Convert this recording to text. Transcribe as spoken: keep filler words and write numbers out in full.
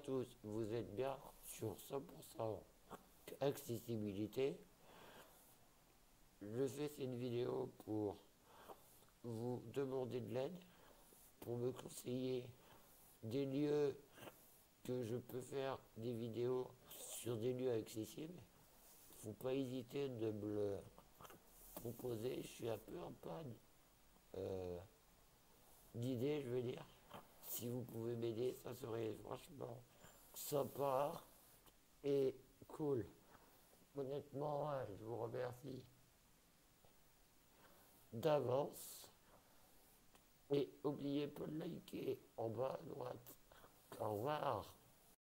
tous, vous êtes bien sur cent pour cent accessibilité. Je fais cette vidéo pour vous demander de l'aide, pour me conseiller des lieux que je peux faire des vidéos sur des lieux accessibles. Faut pas hésiter de me le proposer. Je suis un peu en panne euh, d'idées, je veux dire. Si vous pouvez m'aider, ça serait franchement sympa et cool. Honnêtement, je vous remercie d'avance. Et n'oubliez pas de liker en bas à droite. Au revoir.